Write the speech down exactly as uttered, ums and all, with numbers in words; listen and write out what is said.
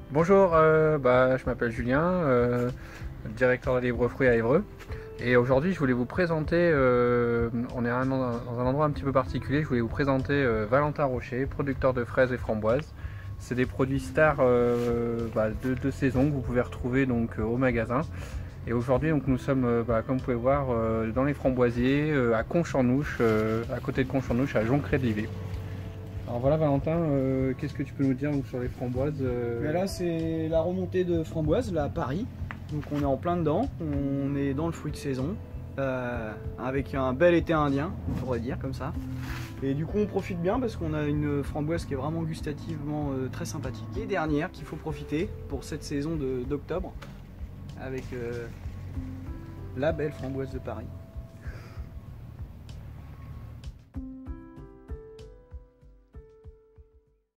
Bonjour, euh, bah, je m'appelle Julien, euh, directeur de Libre Fruits à Évreux. Et aujourd'hui, je voulais vous présenter, euh, on est un- dans un endroit un petit peu particulier, je voulais vous présenter euh, Valentin Rocher, producteur de fraises et framboises. C'est des produits stars euh, bah, de, de saison que vous pouvez retrouver donc, euh, au magasin. Et aujourd'hui, donc, nous sommes, euh, bah, comme vous pouvez voir, euh, dans les framboisiers, euh, à Conche-en-Ouche, euh, à côté de Conche-en-Ouche, à Joncré-de-Livet. Alors voilà Valentin, euh, qu'est-ce que tu peux nous dire donc, sur les framboises euh... Mais là c'est la remontée de framboises là à Paris, donc on est en plein dedans, on est dans le fruit de saison, euh, avec un bel été indien, on pourrait dire comme ça. Et du coup on profite bien parce qu'on a une framboise qui est vraiment gustativement euh, très sympathique. Et dernière qu'il faut profiter pour cette saison d'octobre, avec euh, la belle framboise de Paris.